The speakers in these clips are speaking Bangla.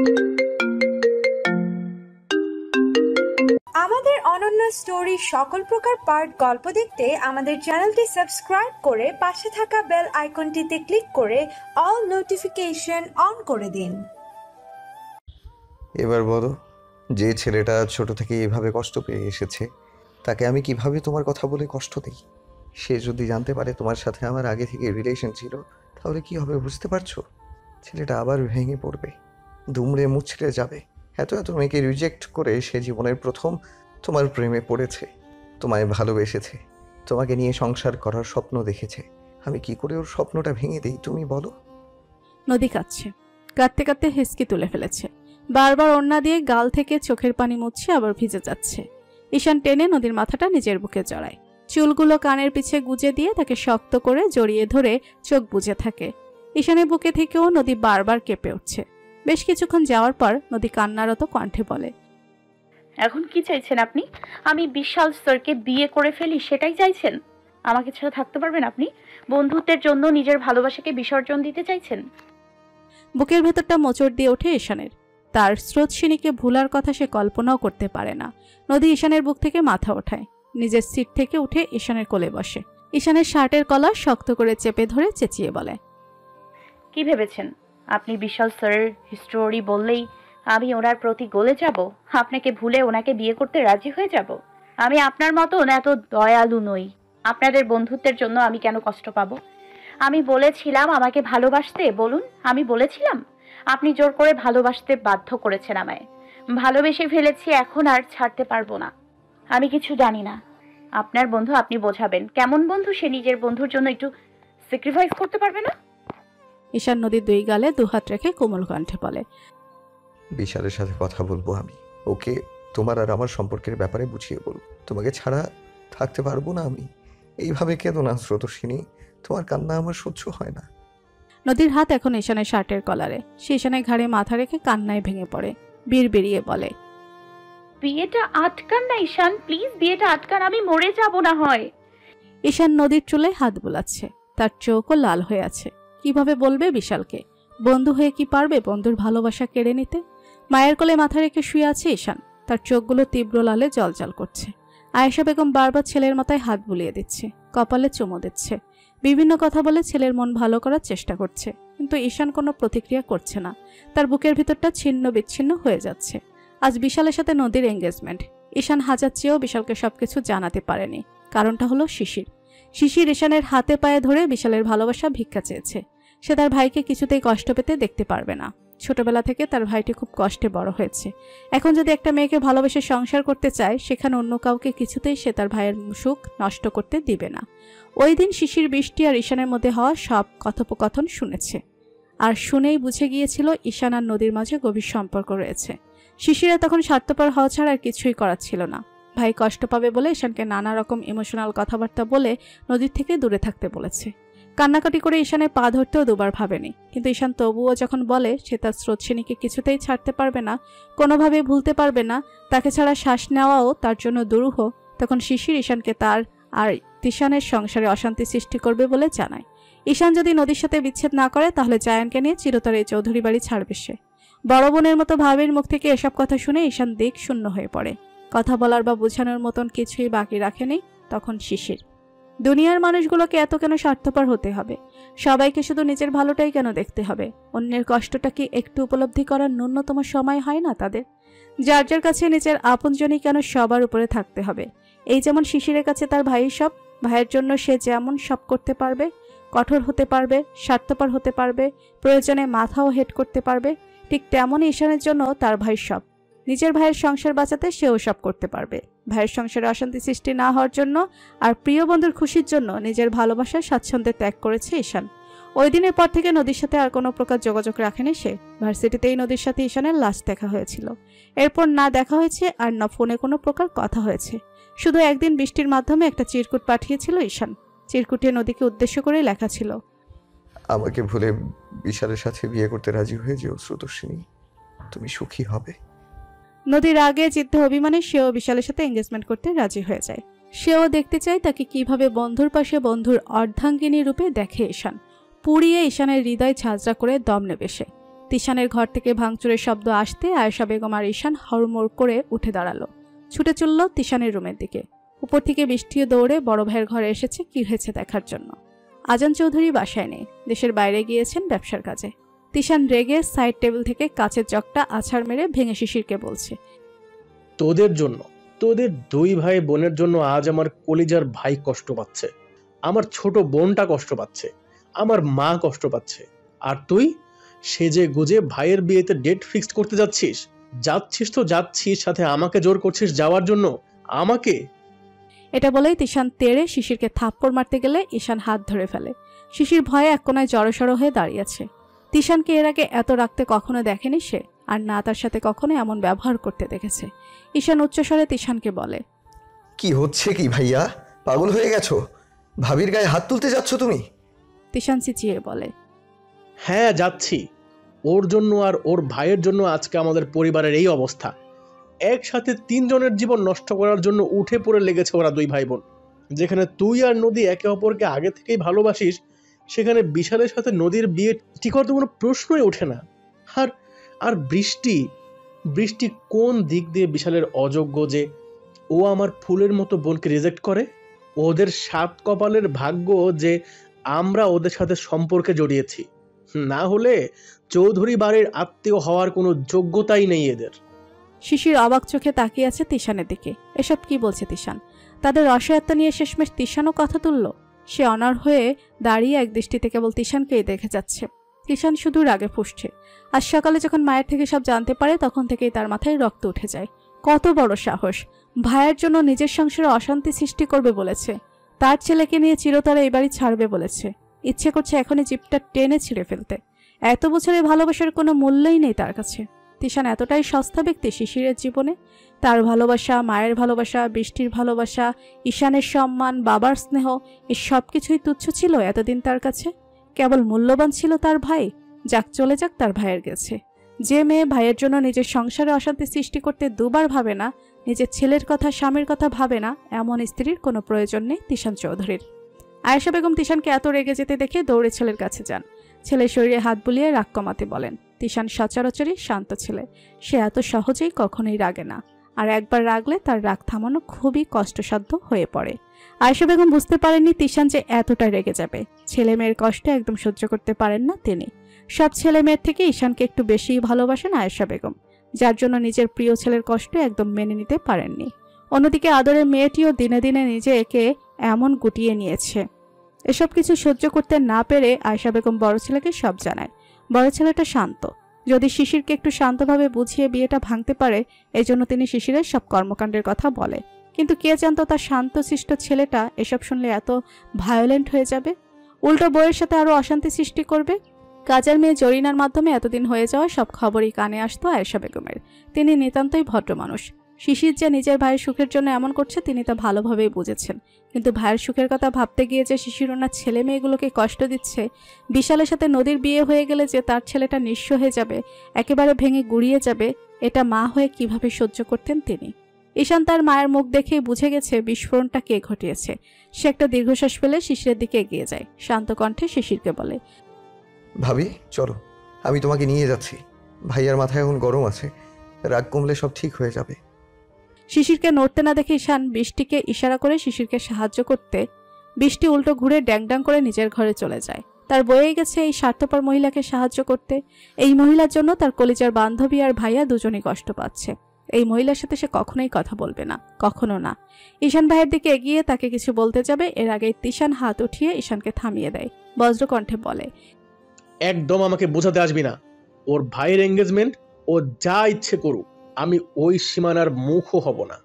আমাদের অনন্য স্টোরি সকল প্রকার পার্ট গল্প দেখতে আমাদের চ্যানেলটি সাবস্ক্রাইব করে পাশে থাকা বেল আইকনটিতে ক্লিক করে অল নোটিফিকেশন অন করে দিন। এবার বলো, যে ছেলেটা ছোট থেকে এভাবে কষ্ট পেয়ে এসেছে তাকে আমি কিভাবে তোমার কথা বলে কষ্ট দিই? সে যদি জানতে পারে তোমার সাথে আমার আগে থেকে রিলেশন ছিল তাহলে কি হবে বুঝতে পারছো? ছেলেটা আবার ভেঙে পড়বে, দুমড়ে মুচড়ে যাবে। এত মেয়েকে রিজেক্ট করে সে জীবনের প্রথম তোমার প্রেমে পড়েছে, তোমায় ভালোবেসেছে, তোমাকে নিয়ে সংসার করার স্বপ্ন দেখেছে। আমি কি করে ওর স্বপ্নটা ভেঙে দিই তুমি বলো? নদী কাঁদছে, কাঁদতে কাঁদতে হিসকি তুলে ফেলেছে। বারবার ওড়না দিয়ে গাল থেকে চোখের পানি মুছছে, আবার ভিজে যাচ্ছে। ঈশান টেনে নদীর মাথাটা নিজের বুকে জড়ায়, চুলগুলো কানের পিছে গুজে দিয়ে তাকে শক্ত করে জড়িয়ে ধরে চোখ বুজে থাকে। ঈশানের বুকে থেকেও নদী বারবার কেঁপে উঠছে। বেশ কিছুক্ষণ যাওয়ার পর নদী কান্নারত কণ্ঠে বলে, এখন কি চাইছেন আপনি? আমি বিশাল স্যারকে বিয়ে করে ফেলি সেটাই চাইছেন? আমাকে ছাড়া থাকতে পারবেন আপনি? বন্ধুত্বের জন্য নিজের ভালোবাসাকে বিসর্জন দিতে চাইছেন? বুকের ভেতরটা মোচড় দিয়ে ওঠে ঈশানের। তার স্রোতসিনীকে ভুলার কথা সে কল্পনাও করতে পারে না। নদী ঈশানের বুক থেকে মাথা ওঠায়, নিজের সিট থেকে উঠে ঈশানের কোলে বসে। ঈশানের শার্টের কলার শক্ত করে চেপে ধরে চেঁচিয়ে বলে, কি ভেবেছেন আপনি বিশাল স্যারের হিস্টোরি বললেই আমি ওনার প্রতি গলে যাব? আপনাকে ভুলে ওনাকে বিয়ে করতে রাজি হয়ে যাব? আমি আপনার মতন এত দয়ালু নই। আপনাদের বন্ধুত্বের জন্য আমি কেন কষ্ট পাবো? আমি বলেছিলাম আমাকে ভালোবাসতে, বলুন আমি বলেছিলাম? আপনি জোর করে ভালোবাসতে বাধ্য করেছেন আমায়। ভালোবেসে ফেলেছি, এখন আর ছাড়তে পারবো না। আমি কিছু জানি না। আপনার বন্ধু, আপনি বোঝাবেন কেমন বন্ধু সে নিজের বন্ধুর জন্য একটু স্যাক্রিফাইস করতে পারবে না? ঈশান নদীর দুই গালে দুহাত রেখে কোমল কণ্ঠে বলে, বিশালের সাথে কথা বলবো আমি, ওকে তোমার আর আমার সম্পর্কের ব্যাপারে বুঝিয়ে বলবো। তোমাকে ছাড়া থাকতে পারবো না আমি। এইভাবে কেঁদো না স্রোতস্বিনী, তোমার কান্না আমার সহ্য হয় না। নদীর হাত এখন ঈশানের শার্টের কলারে। সে ঈশানের ঘাড়ে মাথা রেখে কান্নায় ভেঙে পড়ে, বিড়বিড়িয়ে বলে, বিয়েটা আটকান না ঈশান, প্লিজ বিয়েটা আটকান, আমি মরে যাব না হয়। ঈশান নদীর চুলে হাত বুলাচ্ছে, তার চোখও লাল হয়ে আছে। কিভাবে বলবে বিশালকে? বন্ধু হয়ে কি পারবে বন্ধুর ভালোবাসা কেড়ে নিতে? মায়ের কোলে মাথা রেখে শুয়ে আছে ঈশান, তার চোখগুলো তীব্র লালে জলজল করছে। আয়েশা বেগম বারবার ছেলের মাথায় হাত বুলিয়ে দিচ্ছে, কপালে চুমো দিচ্ছে, বিভিন্ন কথা বলে ছেলের মন ভালো করার চেষ্টা করছে। কিন্তু ঈশান কোনো প্রতিক্রিয়া করছে না। তার বুকের ভিতরটা ছিন্ন বিচ্ছিন্ন হয়ে যাচ্ছে। আজ বিশালের সাথে নদীর এঙ্গেজমেন্ট। ঈশান হাজার চেয়েও বিশালকে সবকিছু জানাতে পারেনি। কারণটা হলো শিশির। শিশির ঈশানের হাতে পায়ে ধরে বিশালের ভালোবাসা ভিক্ষা চেয়েছে। সে তার ভাইকে কিছুতেই কষ্ট পেতে দেখতে পারবে না। ছোটবেলা থেকে তার ভাইটি খুব কষ্টে বড় হয়েছে। এখন যদি একটা মেয়েকে ভালোবেসে সংসার করতে চায়, সেখানে অন্য কাউকে কিছুতেই সে তার ভাইয়ের সুখ নষ্ট করতে দিবে না। ওই দিন শিশির, বৃষ্টি আর ঈশানের মধ্যে হওয়া সব কথোপকথন শুনেছে, আর শুনেই বুঝে গিয়েছিল ঈশান আর নদীর মাঝে গভীর সম্পর্ক রয়েছে। শিশিরের তখন স্বার্থপর হওয়া ছাড়া আর কিছুই করার ছিল না। ভাই কষ্ট পাবে বলে ঈশানকে নানা রকম ইমোশনাল কথাবার্তা বলে নদীর থেকে দূরে থাকতে বলেছে। কান্নাকাটি করে ঈশানের পা ধরতেও দুবার ভাবেনি। কিন্তু ঈশান তবুও যখন বলে সে তার স্রোতসিনীকে কিছুতেই ছাড়তে পারবে না, কোনোভাবেই ভুলতে পারবে না, তাকে ছাড়া শ্বাস নেওয়াও তার জন্য দুরূহ, তখন শিশির ঈশানকে তার আর তিশানের সংসারে অশান্তি সৃষ্টি করবে বলে জানায়। ঈশান যদি নদীর সাথে বিচ্ছেদ না করে তাহলে জায়ানকে নিয়ে চিরতরে এই চৌধুরী বাড়ি ছাড়বে সে। বড় বোনের মতো ভাবির মুখ থেকে এসব কথা শুনে ঈশান দিক শূন্য হয়ে পড়ে। কথা বলার বা বোঝানোর মতন কিছুই বাকি রাখেনি তখন শিশির। দুনিয়ার মানুষগুলোকে এত কেন স্বার্থপর হতে হবে? সবাইকে শুধু নিজের ভালোটাই কেন দেখতে হবে? অন্যের কষ্টটা কি একটু উপলব্ধি করার ন্যূনতম সময় হয় না তাদের? যার যার কাছে নিজের আপনজনই কেন সবার উপরে থাকতে হবে? এই যেমন শিশিরের কাছে তার ভাই সব, ভাইয়ের জন্য সে যেমন সব করতে পারবে, কঠোর হতে পারবে, স্বার্থপর হতে পারবে, প্রয়োজনে মাথাও হেট করতে পারবে, ঠিক তেমনই ঈশানের জন্য তার ভাই সব। নিজের ভাইয়ের সংসার বাঁচাতে সেও সব করতে পারবে। ভাইয়ের সংসারে অশান্তি সৃষ্টি না হওয়ার জন্য আর প্রিয় বন্ধুর খুশির জন্য নিজের ভালোবাসার স্বাচ্ছন্দ্যে ত্যাগ করেছে ঈশান। ওই দিনের পর থেকে নদীর সাথে আর কোনো প্রকার যোগাযোগ রাখেনি সে। ভার্সিটিতেই নদীর সাথে ঈশানের লাস্ট দেখা হয়েছিল। এরপর না দেখা হয়েছে আর না ফোনে কোনো প্রকার কথা হয়েছে। শুধু একদিন বৃষ্টির মাধ্যমে একটা চিরকুট পাঠিয়েছিল ঈশান। চিরকুটে নদীকে উদ্দেশ্য করে লেখা ছিল, আমাকে ভুলে বিশালের সাথে বিয়ে করতে রাজি হয়ে যেও স্রোতস্বিনী, তুমি সুখী হবে। নদীর আগে জিদ্দে অভিমানে সেও বিশালের সাথে এঙ্গেজমেন্ট করতে রাজি হয়ে যায়। সেও দেখতে চায় তাকে কিভাবে বন্ধুর পাশে বন্ধুর অর্ধাঙ্গিনী রূপে দেখে ঈশান। পুড়িয়ে ঈশানের হৃদয় ঝাঁঝরা করে দম নেবে সে। তিশানের ঘর থেকে ভাঙচুরের শব্দ আসতে আয়েশা বেগম আর ঈশান হড়মড় করে উঠে দাঁড়ালো। ছুটে চলল তিশানের রুমের দিকে। উপর থেকে বৃষ্টিও দৌড়ে বড় ভাইয়ের ঘরে এসেছে কি হয়েছে দেখার জন্য। আজান চৌধুরী বাসায় নেই, দেশের বাইরে গিয়েছেন ব্যবসার কাজে। তিশান রেগে সাইড টেবিল থেকে কাচের জগটা আছাড় মেরে ভেঙে শিশিরকে বলছে, তোদের জন্য, তোদের দুই ভাই বোনের জন্য আজ আমার কলিজার ভাই কষ্ট পাচ্ছে, আমার ছোট বোনটা কষ্ট পাচ্ছে, আমার মা কষ্ট পাচ্ছে। আর তুই সেজে গুজে ভাইয়ের বিয়েতে ডেট ফিক্সড করতে যাচ্ছিস। যাচ্ছিস তো যাচ্ছিস, সাথে আমাকে জোর করছিস যাওয়ার জন্য। আমাকে এটা বলেই তিশান তেড়ে শিশিরকে থাপ্পড় মারতে গেলে ঈশান হাত ধরে ফেলে। শিশির ভয়ে এক কোনায় জড়সড় হয়ে দাঁড়িয়েছে। তিশানকে এর আগে এত রাগতে কখনো দেখেনি সে, আর না তার সাথে কখনো এমন ব্যবহার করতে দেখেছে। ঈশান উচ্চস্বরে তিশানকে বলে, কি হচ্ছে কি ভাইয়া? পাগল হয়ে গেছো? ভাবির গায়ে হাত তুলতে যাচ্ছ তুমি? তিশান চিচিয়ে বলে, হ্যাঁ যাচ্ছি। ওর জন্য আর ওর ভাইয়ের জন্য আজকে আমাদের পরিবারের এই অবস্থা। একসাথে 3 জনের জীবন নষ্ট করার জন্য উঠে পড়ে লেগেছে ওরা দুই ভাই বোন। যেখানে তুই আর নদী একে অপরকে আগে থেকেই ভালোবাসিস, সেখানে বিশালের সাথে নদীর বিয়ে ঠিক হওয়ার তো কোনো প্রশ্নই ওঠে না। আর আর বৃষ্টি বৃষ্টি কোন দিক দিয়ে বিশালের অযোগ্য যে ও আমার ফুলের মতো বোনকে রিজেক্ট করে? ওদের 7 কপালের ভাগ্য যে আমরা ওদের সাথে সম্পর্কে জড়িয়েছি, না হলে চৌধুরী বাড়ির আত্মীয় হওয়ার কোনো যোগ্যতাই নেই এদের। শিশির অবাক চোখে তাকিয়ে আছে তিশানের দিকে। এসব কি বলছে তিশান? তাদের রসায়ত্তা নিয়ে শেষমেশ তিশানও কথা তুলল। সে অনড় হয়ে দাঁড়িয়ে এক দৃষ্টিতে কেবল তিশানকেই দেখে যাচ্ছে। তিশান শুধু রাগে ফুঁসছে। আজ সকালে যখন মায়ের থেকে সব জানতে পারে তখন থেকেই তার মাথায় রক্ত উঠে যায়। কত বড় সাহস! ভাইয়ের জন্য নিজের সংসারে অশান্তি সৃষ্টি করবে বলেছে, তার ছেলেকে নিয়ে চিরতরে এই বাড়ি ছাড়বে বলেছে। ইচ্ছে করছে এখনই জিপটা টেনে ছিঁড়ে ফেলতে। এত বছরের ভালোবাসার কোনো মূল্যই নেই তার কাছে। তিশান এতটাই সস্তা ব্যক্তি শিশিরের জীবনে। তার ভালোবাসা, মায়ের ভালোবাসা, বৃষ্টির ভালোবাসা, ঈশানের সম্মান, বাবার স্নেহ, এই সব কিছুই তুচ্ছ ছিল এতদিন তার কাছে। কেবল মূল্যবান ছিল তার ভাই। যাক চলে যাক, তার ভাইয়ের গেছে। যে মেয়ে ভাইয়ের জন্য নিজের সংসারে অশান্তি সৃষ্টি করতে দুবার ভাবে না, নিজের ছেলের কথা, স্বামীর কথা ভাবে না, এমন স্ত্রীর কোনো প্রয়োজন নেই তিশান চৌধুরীর। আয়েশা বেগম তিশানকে এত রেগে যেতে দেখে দৌড়ে ছেলের কাছে যান। ছেলের শরীরে হাত বুলিয়ে রাগ কমাতে বলেন। তিশান সচরাচরই শান্ত ছেলে, সে এত সহজেই কখনোই রাগে না। আর একবার রাগলে তার রাগ থামানো খুবই কষ্টসাধ্য হয়ে পড়ে। আয়েশা বেগম বুঝতে পারেননি তিশান যে এতটা রেগে যাবে। ছেলে মেয়ের কষ্ট একদম সহ্য করতে পারেন না তিনি। সব ছেলে মেয়ের থেকে ঈশানকে একটু বেশিই ভালোবাসেন আয়েশা বেগম, যার জন্য নিজের প্রিয় ছেলের কষ্ট একদম মেনে নিতে পারেননি। অন্যদিকে আদরের মেয়েটিও দিনে দিনে নিজেকে এমন গুটিয়ে নিয়েছে। এসব কিছু সহ্য করতে না পেরে আয়েশা বেগম বড় ছেলেকে সব জানায়। বড় ছেলেটা শান্ত, যদি শিশিরকে একটু শান্তভাবে বুঝিয়ে বিয়েটা ভাঙতে পারে, এজন্য তিনি শিশিরের সব কর্মকাণ্ডের কথা বলে। কিন্তু কে জানতো তার শান্তশিষ্ট ছেলেটা এসব শুনলে এত ভায়োলেন্ট হয়ে যাবে, উল্টো বউয়ের সাথে আরো অশান্তি সৃষ্টি করবে। কাজের মেয়ে জরিনার মাধ্যমে এতদিন হয়ে যাওয়া সব খবরই কানে আসতো আয়েশা বেগমের। তিনি নিতান্তই ভদ্র মানুষ। শিশির যে নিজের ভাইয়ের সুখের জন্য এমন করছে তিনি তা ভালোভাবেই বুঝেছেন। কিন্তু ভাইয়ের সুখের কথা ভাবতে গিয়ে যে শিশির ওনার ছেলে মেয়েগুলোকে কষ্ট দিচ্ছে, বিশালের সাথে নদীর বিয়ে হয়ে গেলে যে তার ছেলেটা নিঃস্ব হয়ে যাবে, একেবারে ভেঙে গুড়িয়ে যাবে, এটা মা হয়ে কিভাবে সহ্য করতেন তিনি। ঈশান তার মায়ের মুখ দেখেই বুঝে গেছে বিস্ফোরণটা কে ঘটিয়েছে। সে একটা দীর্ঘশ্বাস ফেলে শিশিরের দিকে এগিয়ে যায়। শান্ত কণ্ঠে শিশিরকে বলে, ভাবি চলো, আমি তোমাকে নিয়ে যাচ্ছি। ভাইয়ার মাথায় এখন গরম আছে, রাগ কমলে সব ঠিক হয়ে যাবে। শিশিরকে নড়তে না দেখে ঈশান বৃষ্টিকে ইশারা করে শিশিরকে সাহায্য করতে বৃষ্টি উল্টো ঘুরে ড্যাং করে নিজের ঘরে চলে যায়। তার বয়ে গেছে এই স্বার্থপর মহিলাকে সাহায্য করতে। এই মহিলার জন্য তার কলিজার বান্ধবী আর ভাইয়া দুজনেই কষ্ট পাচ্ছে। এই মহিলার সাথে সে কখনোই কথা বলবে না, কখনো না। ঈশান ভাইয়ের দিকে এগিয়ে তাকে কিছু বলতে যাবে, এর আগে তিশান হাত উঠিয়ে ঈশানকে থামিয়ে দেয়। বজ্রকণ্ঠে বলে, একদম আমাকে বোঝাতে আসবি না। ওর ভাইয়ের এঙ্গেজমেন্ট, ও যা ইচ্ছে করুক, আমি ওই সীমানার মুখও হব না।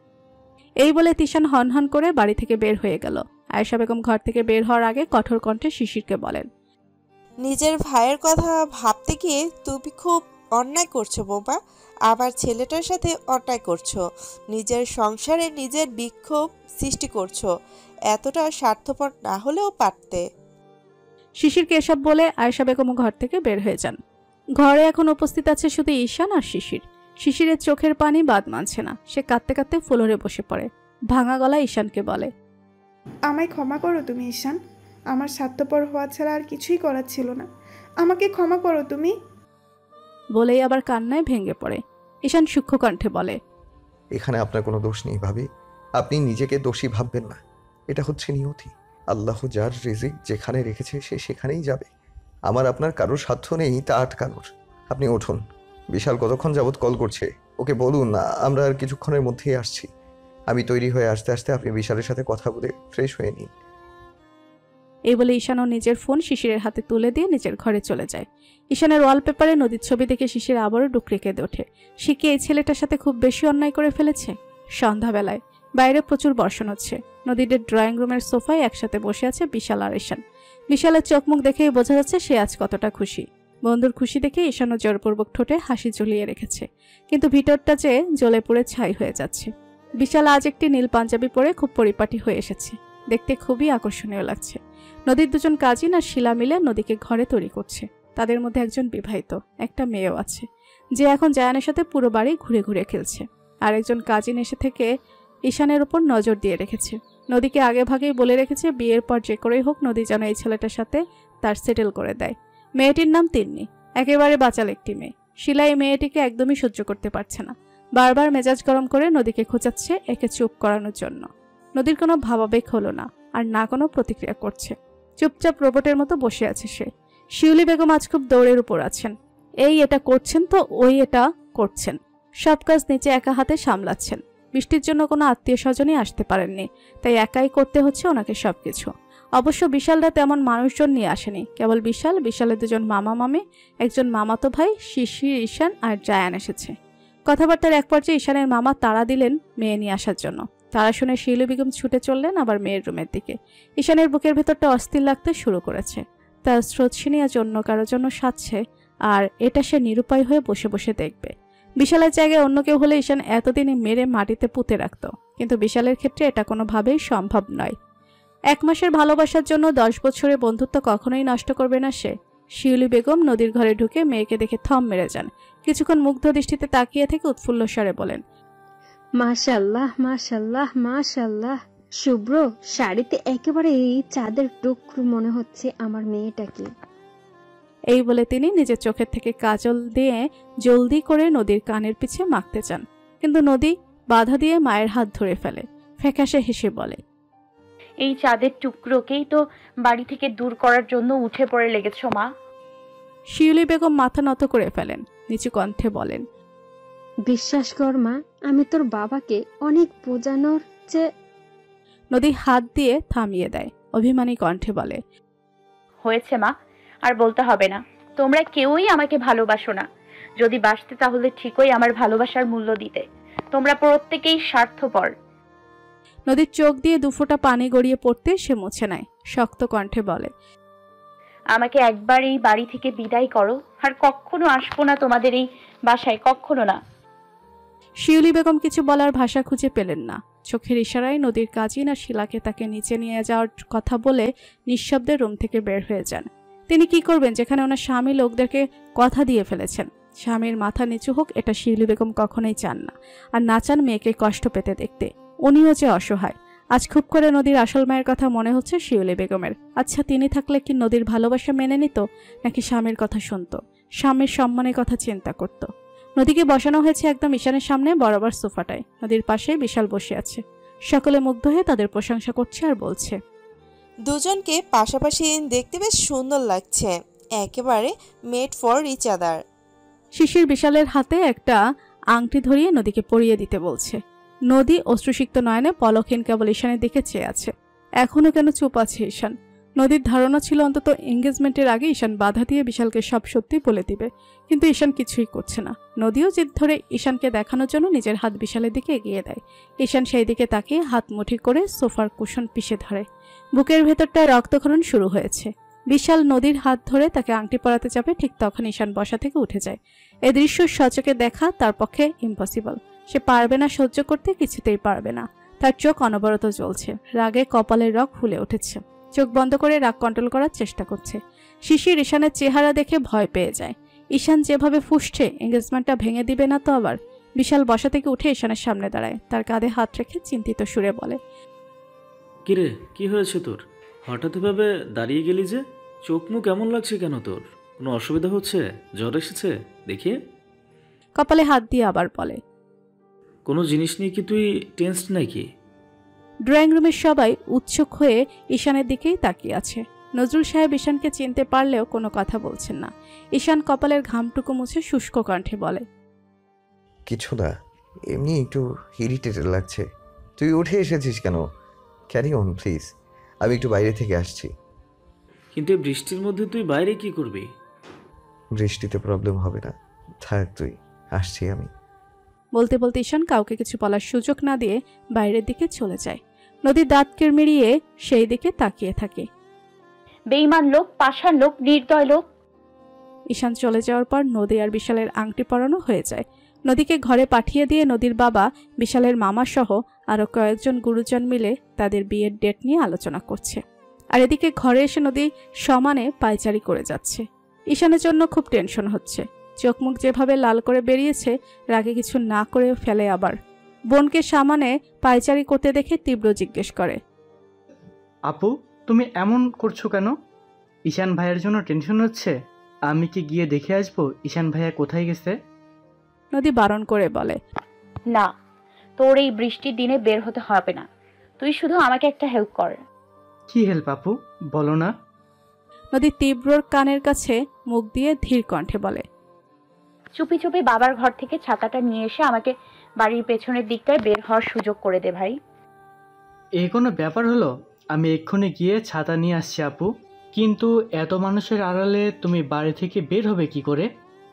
এই বলে তিশান হনহন করে বাড়ি থেকে বের হয়ে গেল। আয়েশা বেগম ঘর থেকে বের হওয়ার আগে কঠোর কণ্ঠে শিশিরকে বলেন, নিজের ভাইয়ের কথা ভাবতে গিয়ে তুমি খুব অন্যায় করছো বোমা। আমার ছেলেটার সাথে অন্যায় করছো, নিজের সংসারে নিজের বিক্ষোভ সৃষ্টি করছো। এতটা স্বার্থপর না হলেও পারতে। শিশিরকে এসব বলে আয়েশা বেগম ঘর থেকে বের হয়ে যান। ঘরে এখন উপস্থিত আছে শুধু ঈশান আর শিশির। শিশিরের চোখের পানি বাদ মানছে না। সে কাঁদতে কাঁদতে ফ্লোরে বসে পড়ে। ভাঙা গলায় ঈশানকে বলে, আমায় ক্ষমা করো তুমি ঈশান। আমার স্বার্থপর হওয়া ছাড়া আর কিছুই করার ছিল না। আমাকে ক্ষমা করো তুমি। বলেই আবার কান্নায় ভেঙে পড়ে। ঈশান সূক্ষ্ম কণ্ঠে বলে, এখানে আপনার কোনো দোষ নেই ভাবি, আপনি নিজেকে দোষী ভাববেন না। এটা হচ্ছে নিয়তি। আল্লাহ যার রিজিক যেখানে রেখেছে সে সেখানেই যাবে। আমার আপনার কারোর সাধ্য নেই তা আটকানোর। আপনি উঠুন। বিশাল কতক্ষণ যাবৎ কল করছে, ওকে বলুন না আমরা আর কিছুক্ষণের মধ্যেই আসছি। আমি তৈরি হয়ে আসতে আসতে আপনি বিশালের সাথে কথা বলে ফ্রেশ হয়ে নিন। এই বলে ঈশানও নিজের ফোন শিশিরের হাতে তুলে দিয়ে নিজের ঘরে চলে যায়। ঈশানের ওয়ালপেপারে নদীর ছবি দেখে শিশির আবারও ডুকরে কেঁদে ওঠে। সে কি এই ছেলেটার সাথে খুব বেশি অন্যায় করে ফেলেছে? সন্ধ্যাবেলায় বাইরে প্রচুর বর্ষণ হচ্ছে। নদীদের ড্রয়িং রুমের সোফায় একসাথে বসে আছে বিশাল আর ঈশান। বিশালের চোখ মুখ দেখেই বোঝা যাচ্ছে সে আজ কতটা খুশি। বন্ধুর খুশি দেখে ঈশানও জোরপূর্বক ঠোঁটে হাসি ঝুলিয়ে রেখেছে, কিন্তু ভিতরটা যে জ্বলে পুড়ে ছাই হয়ে যাচ্ছে। বিশাল আজ একটি নীল পাঞ্জাবি পরে খুব পরিপাটি হয়ে এসেছে, দেখতে খুবই আকর্ষণীয় লাগছে। নদীর দুজন কাজিন আর শিলা মিলে নদীকে ঘরে তৈরি করছে। তাদের মধ্যে একজন বিবাহিত, একটা মেয়েও আছে, যে এখন জায়ানের সাথে পুরো বাড়ি ঘুরে ঘুরে খেলছে। আর একজন কাজিন এসে থেকে ঈশানের উপর নজর দিয়ে রেখেছে। নদীকে আগে ভাগেই বলে রেখেছে বিয়ের পর যে করেই হোক নদী যেন এই ছেলেটার সাথে তার সেটেল করে দেয়। মেয়েটির নাম তিন্নি, একেবারে বাচাল একটি মেয়ে। শিলা এই মেয়েটিকে একদমই সহ্য করতে পারছে না, বারবার মেজাজ গরম করে নদীকে খোঁচাচ্ছে একে চুপ করানোর জন্য। নদীর কোনো ভাবাবেগ হলো না, আর না কোনো প্রতিক্রিয়া করছে। চুপচাপ রোবটের মতো বসে আছে সে। শিউলি বেগম আজ খুব দৌড়ের উপর আছেন। এই এটা করছেন তো ওই এটা করছেন, সব কাজ নিচে একা হাতে সামলাচ্ছেন। বৃষ্টির জন্য কোনো আত্মীয় স্বজনই আসতে পারেননি, তাই একাই করতে হচ্ছে ওনাকে সবকিছু। অবশ্য বিশালরা তেমন মানুষজন নিয়ে আসেনি, কেবল বিশালের দুজন মামা মামি, একজন মামাতো ভাই শিশির, ঈশান আর জায়ান এসেছে। কথাবার্তার এক পর্যায়ে ঈশানের মামা তাড়া দিলেন মেয়ে নিয়ে আসার জন্য। তারা শুনে শিউলি বেগম ছুটে চললেন আবার মেয়ের রুমের দিকে। ঈশানের বুকের ভেতরটা অস্থির লাগতে শুরু করেছে। তার স্রোতসিনী আজ অন্য কারোর জন্য সাজছে, আর এটা সে নিরুপায় হয়ে বসে বসে দেখবে। বিশালের জায়গায় অন্য কেউ হলে ঈশান এতদিনই মেরে মাটিতে পুঁতে রাখত, কিন্তু বিশালের ক্ষেত্রে এটা কোনোভাবেই সম্ভব নয়। 1 মাসের ভালোবাসার জন্য 10 বছরের বন্ধুত্ব কখনোই নষ্ট করবে না সে। শিউলি বেগম নদীর ঘরে ঢুকে মেয়েকে দেখে থম মেরে যান। কিছুক্ষণ মুগ্ধ দৃষ্টিতে তাকিয়ে থেকে উৎফুল্ল স্বরে বলেন, মাশাআল্লাহ মাশাআল্লাহ মাশাআল্লাহ, শুভ্র শাড়িতে একেবারে এই চাঁদের টুকরো মনে হচ্ছে আমার মেয়েটাকে। এই বলে তিনি নিজের চোখের থেকে কাজল দিয়ে জলদি করে নদীর কানের পিছে মাখতে চান, কিন্তু নদী বাধা দিয়ে মায়ের হাত ধরে ফেলে। ফ্যাকাশে হেসে বলে, এই চাঁদের টুকরোকেই তো বাড়ি থেকে দূর করার জন্য উঠে পড়ে লেগেছ মা। শিউলি বেগম মাথা নত করে ফেলেন, নিচু কণ্ঠে বলেন, বিশ্বাস কর মা, আমি তোর বাবাকে অনেক বোঝানোর চেয়ে। নদী হাত দিয়ে থামিয়ে দেয়, অভিমানী কণ্ঠে বলে, হয়েছে মা, আর বলতে হবে না। তোমরা কেউই আমাকে ভালোবাসো না। যদি বাসতে তাহলে ঠিকই আমার ভালোবাসার মূল্য দিতে। তোমরা প্রত্যেকেই স্বার্থপর। নদীর চোখ দিয়ে 2 ফোঁটা পানি গড়িয়ে পড়তে সে মুছে নেয়, শক্ত কণ্ঠে বলে, আমাকে একবার এই বাড়ি থেকে বিদায় করো, আর কখনো আসবো না তোমাদের এই বাসায়, কখনো না। শিউলি বেগম কিছু বলার ভাষা খুঁজে পেলেন না। চোখের ইশারায় নদীর কাজিন আর শিলাকে তাকে নিচে নিয়ে যাওয়ার কথা বলে নিঃশব্দে রুম থেকে বের হয়ে যান। তিনি কি করবেন যেখানে ওনার স্বামী লোকদেরকে কথা দিয়ে ফেলেছেন? স্বামীর মাথা নিচু হোক এটা শিউলি বেগম কখনোই চান না, আর না চান মেয়েকে কষ্ট পেতে দেখতে। উনিও যে অসহায়। আজ খুব করে নদীর আসল মায়ের কথা মনে হচ্ছে শিউলি বেগমের। আচ্ছা, তিনি থাকলে কি নদীর ভালোবাসা মেনে নিত, নাকি স্বামীর কথা শুনত, স্বামীর সম্মানের কথা চিন্তা করত? নদীকে বসানো হয়েছে একদম ঈশানের সামনে বরাবর সোফাটায়। নদীর পাশে বিশাল বসে আছে। সকলে মুগ্ধ হয়ে তাদের প্রশংসা করছে আর বলছে, দুজনকে পাশাপাশি দেখতে বেশ সুন্দর লাগছে, একেবারে made for each other. Shishir বিশালের হাতে একটা আংটি ধরিয়ে নদীকে পরিয়ে দিতে বলছে। নদী অশ্রুসিক্ত নয়নে পলকহীন কেবল ঈশানের দিকে চেয়ে আছে। এখনো কেন চুপ আছে ঈশান? নদীর ধারণা ছিল অন্তত এঙ্গেজমেন্টের আগে ঈশান বাধা দিয়ে বিশালকে সব সত্যি বলে দিবে, কিন্তু ঈশান কিছুই করছে না। নদীও জিদ ধরে ঈশানকে দেখানোর জন্য নিজের হাত বিশালের দিকে এগিয়ে দেয়। ঈশান সেই দিকে তাকিয়ে হাত মুঠি করে সোফার কুশন পিষে ধরে। বুকের ভেতরটা রক্তক্ষরণ শুরু হয়েছে। বিশাল নদীর হাত ধরে তাকে আংটি পরাতে যাবে, ঠিক তখন ঈশান বসা থেকে উঠে যায়। এই দৃশ্য সচকে দেখা তার পক্ষে ইম্পসিবল। সে পারবে না সহ্য করতে, কিছুতেই পারবে না। তার চোখ অনবরত জ্বলছে, রাগে কপালের রগ ফুলে উঠেছে। চোখ বন্ধ করে রাগ কন্ট্রোল করার চেষ্টা করছে। শিশির ঈশানের চেহারা দেখে ভয় পেয়ে যায়। ঈশান যেভাবে ফুঁসছে, এঙ্গেজমেন্টটা ভেঙে দিবে না তো আবার? বিশাল বসা থেকে উঠে ঈশানের সামনে দাঁড়ায়, তার কাঁধে হাত রেখে চিন্তিত সুরে বলে, কিরে, কি হয়েছে তোর? হঠাৎ ভাবে দাঁড়িয়ে গেলি যে? চোখ মুখ কেমন লাগছে কেন তোর? কোনো অসুবিধা হচ্ছে? জ্বর এসেছে? দেখি। কপালে হাত দিয়ে আবার বলে, কোনো জিনিস নিয়ে কি তুই টেন্সড নাকি? ড্রয়িং রুমের সবাই উৎসুক হয়ে ঈশানের দিকেই তাকিয়ে আছে। নজরুল সাহেব ঈশানকে চিনতে পারলেও কোনো কথা বলছেন না। ঈশান কপালের ঘামটুকু মুছে শুষ্ক কণ্ঠে বলে, কিছু না, এমনি একটু ইরিটেটেড লাগছে। তুই উঠে এসেছিস কেন? ক্যারি অন প্লিজ, আমি একটু বাইরে থেকে আসছি। কিন্তু এই বৃষ্টির মধ্যে তুই বাইরে কি করবি? বৃষ্টিতে প্রবলেম হবে না, থাক তুই, আসছি আমি। বলতে বলতে ঈশান কাউকে কিছু বলার সুযোগ না দিয়ে বাইরের দিকে চলে যায়। নদীর দাঁত কিরমিরিয়ে সেই দিকে তাকিয়ে থাকে। বেঈমান লোক, পাষাণ লোক, নির্দয় লোক। ঈশান চলে যাওয়ার পর নদী আর বিশালের আংটি পরানো হয়ে যায়। নদীকে ঘরে পাঠিয়ে দিয়ে নদীর বাবা, বিশালের মামা সহ আরও কয়েকজন গুরুজন মিলে তাদের বিয়ের ডেট নিয়ে আলোচনা করছে। আর এদিকে ঘরে এসে নদী সমানে পায়চারি করে যাচ্ছে। ঈশানের জন্য খুব টেনশন হচ্ছে। চোখ মুখ যেভাবে লাল করে বেরিয়েছে, রাগে কিছু না করে ফেলে। আবার বোনকে সামানে পায়চারি করতে দেখে তীব্র জিজ্ঞেস করে, আপু তুমি এমন করছো কেন? ঈশান ভাইয়ের জন্য টেনশন হচ্ছে? আমি কি গিয়ে দেখে আসবো ঈশান ভাইয়া কোথায় গেছে? নদী বারণ করে বলে, না, তোর এই বৃষ্টির দিনে বের হতে হবে না। তুই শুধু আমাকে একটা হেল্প কর। কি হেল্প আপু, বলো না। নদী তীব্রর কানের কাছে মুখ দিয়ে ধীর কণ্ঠে বলে, চুপি চুপি বাবার ঘর থেকে ছাতাটা নিয়ে এসে আমাকে বাড়ির পেছনের দিকটায় বের হওয়ার সুযোগ করে দে ভাই। এই কোনো ব্যাপার হলো? আমি এক্ষুনি গিয়ে ছাতা নিয়ে আসছি আপু। কিন্তু এত মানুষের আড়ালে তুমি বাড়ি থেকে বের হবে কি করে?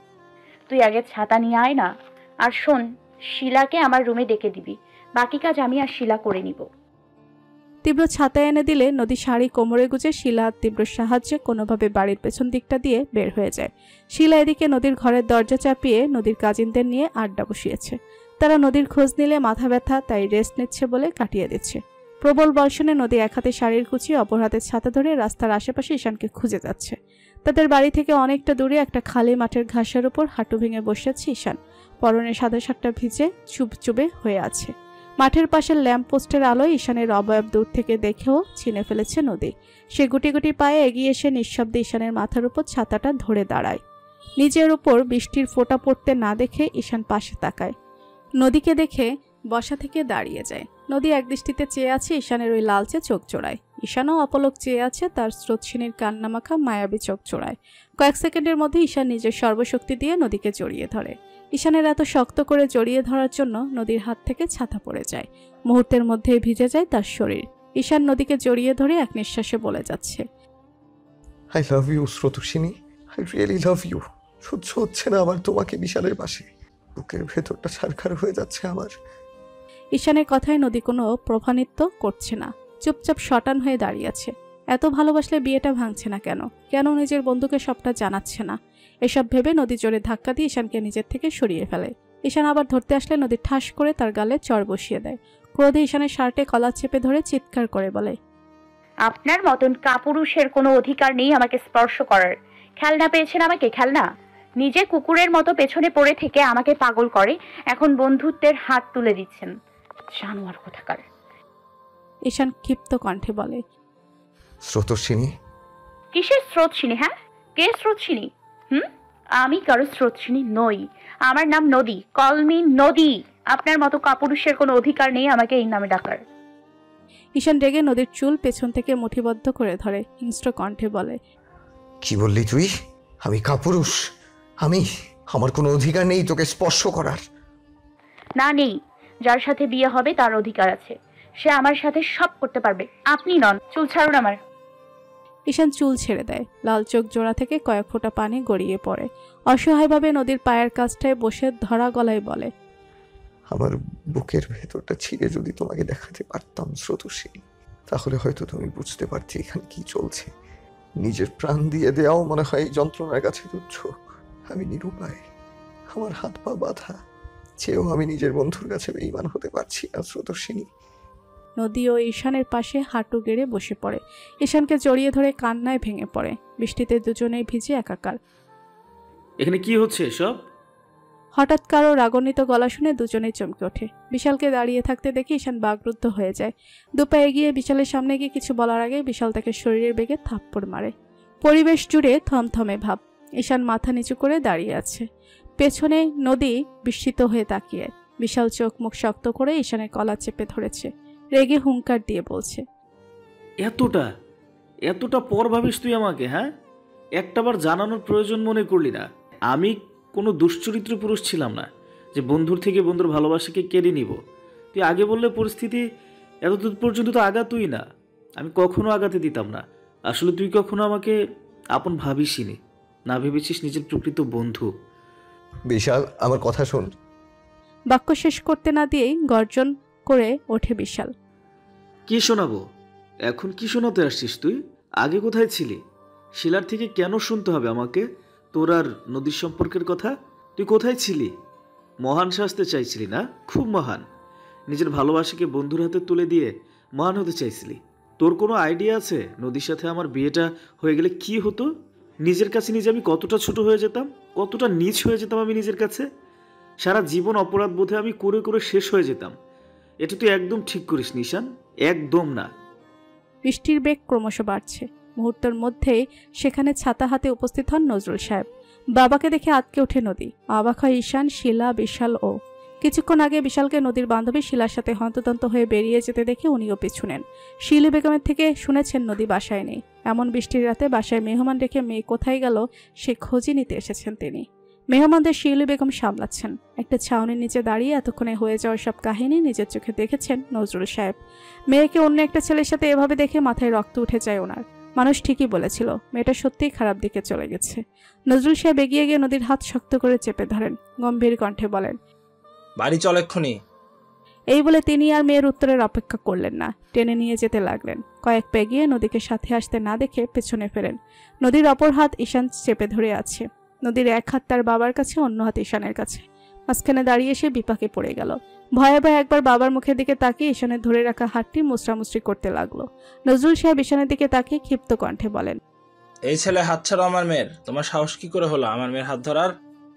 তুই আগে ছাতা নিয়ে আয় না। আর শোন, শিলাকে আমার রুমে ডেকে দিবি। বাকি কাজ আমি আর শিলা করে নিব। তীব্র ছাতা এনে দিলে নদী শাড়ি কোমরে গুজে শিলা আর তীব্র সাহায্যে কোনোভাবে বাড়ির পেছন দিকটা দিয়ে বের হয়ে যায়। শিলা এদিকে নদীর ঘরের দরজা চাপিয়ে নদীর কাজিনদের নিয়ে আড্ডা বসিয়েছে। তারা নদীর খোঁজ নিলে মাথা ব্যথা, তাই রেস্ট নিচ্ছে বলে কাটিয়ে দিচ্ছে। প্রবল বর্ষণে নদী এক হাতে শাড়ির কুচি, অপর হাতে ছাতা ধরে রাস্তার আশেপাশে ঈশানকে খুঁজে যাচ্ছে। তাদের বাড়ি থেকে অনেকটা দূরে একটা খালি মাঠের ঘাসের উপর হাঁটু ভেঙে বসে আছে ঈশান। পরনে সাদা শার্টটা ভিজে চুপচুপে হয়ে আছে। মাঠের পাশের ল্যাম্প পোস্টের আলোয় ঈশানের অবয়ব দূর থেকে দেখেও চিনে ফেলেছে নদী। সে গুটি গুটি পায়ে এগিয়ে এসে নিঃশব্দে ঈশানের মাথার উপর ছাতাটা ধরে দাঁড়ায়। নিজের উপর বৃষ্টির ফোঁটা পড়তে না দেখে ঈশান পাশে তাকায়। নদীকে দেখে বসা থেকে দাঁড়িয়ে যায়। নদী একদৃষ্টিতে চেয়ে আছে ঈশানের ওই লালচে চোখ জোড়ায়। ঈশানও অপলক চেয়ে আছে তার স্রোতসিনীর কান্নামাখা মায়াবী চোখ জোড়ায়। কয়েক সেকেন্ডের মধ্যে ঈশান নিজের সর্বশক্তি দিয়ে নদীকে জড়িয়ে ধরে। ঈশানের এত শক্ত করে জড়িয়ে ধরার জন্য নদীর হাত থেকে ছাতা পড়ে যায়। মুহূর্তের মধ্যেই ভিজে যায় তার শরীর। ঈশান নদীকে জড়িয়ে ধরে এক নিঃশ্বাসে বলে যাচ্ছে, I love you Srotoswini, I really love you. সহ্য হচ্ছে না আমার তোমাকে বিশালের পাশে। বুকের ভেতরটা ছারখার হয়ে যাচ্ছে আমার। ঈশানের কথায় নদী কোনো প্রভানিত্য করছে না, চুপচাপ শটান হয়ে দাঁড়িয়ে আছে। এত ভালোবাসলে বিয়েটা ভাঙছে না কেন? কেন নিজের বন্ধুকে সবটা জানাচ্ছে না? এসব ভেবে নদী জোরে ধাক্কা দিয়ে ঈশানকে নিজের থেকে সরিয়ে ফেলে। ঈশান আবার ধরতে আসলে নদী ঠাস করে তার গালে চড় বসিয়ে দেয়। ক্রোধে ঈশানের শার্টে কলার চেপে ধরে চিৎকার করে বলে, আপনার মতন কাপুরুষের কোনো অধিকার নেই আমাকে স্পর্শ করার। খেলনা পেয়েছেন আমাকে, খেলনা। নিজে কুকুরের মতো পেছনে পড়ে থেকে আমাকে পাগল করে এখন বন্ধুত্বের হাত তুলে দিচ্ছেন। জানোয়ার কোথাকার। ঈশান ক্ষিপ্ত কণ্ঠে বলে, স্রোতস্বিনী। কিসের স্রোতসিনী? হ্যাঁ, কে স্রোতসিনী? আমি কারো স্রোতসিনী নই। আমার নাম নদী, কলমি নদী। আপনার মতো কাপুরুষের কোনো অধিকার নেই আমাকে এই নামে ডাকার। ঈশান রেগে নদীর চুল পেছন থেকে মুঠিবদ্ধ করে ধরে হিংস্র কণ্ঠে বলে, কি বললি তুই? আমি কাপুরুষ? আমার কোনো অধিকার নেই তোকে স্পর্শ করার? না, নেই। যার সাথে বিয়ে হবে তার অধিকার আছে। সে আমার সাথে সব করতে পারবে, আপনি নন। চুল ছাড়ুন আমার। ঈশান চুল ছেড়ে দেয়। লাল চোখ জোড়া থেকে কয়েক ফোঁটা পানি গড়িয়ে পড়ে। অসহায়ভাবে নদীর পায়ের কাছটায় বসে ধরা গলায় বলে, আমার বুকের ভেতরটা ছিঁড়ে যদি তোমাকে দেখাতে পারতাম স্রোতস্বিনী, তাহলে হয়তো তুমি বুঝতে পারতে এখানে কি চলছে। নিজের প্রাণ দিয়ে দেওয়াও মনে হয় এই যন্ত্রণার কাছে তুচ্ছ। আমি নিরুপায়, আমার হাত পা বাঁধা, চেয়েও আমি নিজের বন্ধুর কাছে বেঈমান হতে পারছি না স্রোতস্বিনী। নদী ও ঈশানের পাশে হাঁটু গেড়ে বসে পড়ে। ঈশানকে জড়িয়ে ধরে কান্নায় ভেঙে পড়ে। বৃষ্টিতে দুজনেই ভিজে একাকার। এখানে কি হচ্ছে এসব? হঠাৎ কারো রাগান্বিত গলা শুনে দুজনেই চমকে ওঠে। বিশালকে দাঁড়িয়ে থাকতে দেখে ঈশান বাকরুদ্ধ হয়ে যায়। দুপা এগিয়ে বিশালের সামনে গিয়ে কিছু বলার আগে বিশাল তাকে শরীরের বেগে থাপ্পড় মারে। পরিবেশ জুড়ে থমথমে ভাব। ঈশান মাথা নিচু করে দাঁড়িয়ে আছে। পেছনে নদী বিস্মিত হয়ে তাকিয়ে। বিশাল চোখ মুখ শক্ত করে ঈশানের কলা চেপে ধরেছে, রেগে হুঙ্কার দিয়ে বলছে, এতটা এতটা পর ভাবিস তুই আমাকে? হ্যাঁ, একটাবার জানানোর প্রয়োজন মনে করলি না? আমি কোনো দুশ্চরিত্র পুরুষ ছিলাম না যে বন্ধুর থেকে বন্ধুর ভালোবাসাকে কেড়ে নিব। তুই আগে বললে পরিস্থিতি এতদূর পর্যন্ত তো আগাতুই না। আমি কখনো আগাতে দিতাম না। আসলে তুই কখনো আমাকে আপন ভাবিসনি, না ভেবেছিস নিজের প্রকৃত বন্ধু। বিশাল, আমার কথা শোন। বাক্য শেষ করতে না দিয়েই গর্জন করে ওঠে বিশাল। কি শোনাবো এখন? কি শোনাতে আসছিস তুই? আগে কোথায় ছিলি? শিলার থেকে কেন শুনতে হবে আমাকে তোর আর নদীর সম্পর্কের কথা? তুই কোথায় ছিলি? মহান সাজতে চাইছিলি না? খুব মহান। নিজের ভালোবাসাকে বন্ধুর হাতে তুলে দিয়ে মহান হতে চাইছিলি। তোর কোনো আইডিয়া আছে নদীর সাথে আমার বিয়েটা হয়ে গেলে কি হতো? নিজের কাছে নিজে আমি কতটা ছোট হয়ে যেতাম, কতটা নীচ হয়ে যেতাম আমি নিজের কাছে। সারা জীবন অপরাধ বোধে আমি করে করে শেষ হয়ে যেতাম। এটা তুই একদম ঠিক করিস নিশান, একদম না। বৃষ্টির বেগ ক্রমশ বাড়ছে। মুহূর্তের মধ্যেই সেখানে ছাতা হাতে উপস্থিত হন নজরুল সাহেব। বাবাকে দেখে আটকে ওঠে নদী। অবাক হয় ঈশান, শিলা, বিশাল ও। কিছুক্ষণ আগে বিশালকে নদীর বান্ধবী শিলার সাথে হন্তদন্ত হয়ে বেরিয়ে যেতে দেখে উনিও পিছু নেন। শিলি বেগমের থেকে শুনেছেন নদী বাসায় নেই। এমন বৃষ্টির রাতে বাসায় মেহমান রেখে মেয়ে কোথায় গেল সে খোঁজই নিতে এসেছেন তিনি। মেহমানদের শিউলি বেগম সামলাচ্ছেন। একটা ছাউনির নিচে দাঁড়িয়ে এতক্ষণে হয়ে যাওয়ার সব কাহিনী নিজের চোখে দেখেছেন নজরুল সাহেব। মেয়েকে অন্য একটা ছেলের সাথে এভাবে দেখে মাথায় রক্ত উঠে যায় ওনার। মানুষ ঠিকই বলেছিল, মেয়েটা সত্যিই খারাপ দিকে চলে গেছে। নজরুল সাহেব এগিয়ে গিয়ে নদীর হাত শক্ত করে চেপে ধরেন, গম্ভীর কণ্ঠে বলেন, বাড়ি চল এক্ষুনি। এই বলে তিনি আর মেয়ের উত্তরের অপেক্ষা করলেন না, টেনে নিয়ে যেতে লাগলেন। কয়েক পা এগিয়ে নদীকে সাথে আসতে না দেখে পেছনে ফেরেন। নদীর অপর হাত ঈশান চেপে ধরে আছে। নদীর এক হাত তার বাবার কাছে, অন্য হাত ঈশানের কাছে। মাঝখানে দাঁড়িয়ে সে বিপাকে পড়ে গেল। ভয়ে ভয়ে একবার বাবার মুখের দিকে তাকিয়ে ঈশানের ধরে রাখা হাতটি মুচড়ামুচড়ি করতে লাগলো। নজরুল সাহেব ঈশানের দিকে তাকিয়ে ক্ষিপ্ত কণ্ঠে বলেন, এই ছেলে হাত ছাড়ো আমার মেয়ের। তোমার সাহস কি করে হলো আমার মেয়ের হাত ধরার?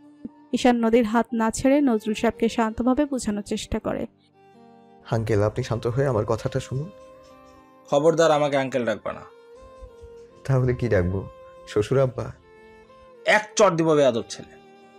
ঈশান নদীর হাত না ছেড়ে নজরুল সাহেবকে শান্তভাবে বোঝানোর চেষ্টা করে। আঙ্কেল, আপনি শান্ত হয়ে আমার কথাটা শুনুন। খবরদার আমাকে আঙ্কেল ডাকবা না। তাহলে কি ডাকবো? শ্বশুর আব্বা? এক চট দিব বেয়াদব ছেলে।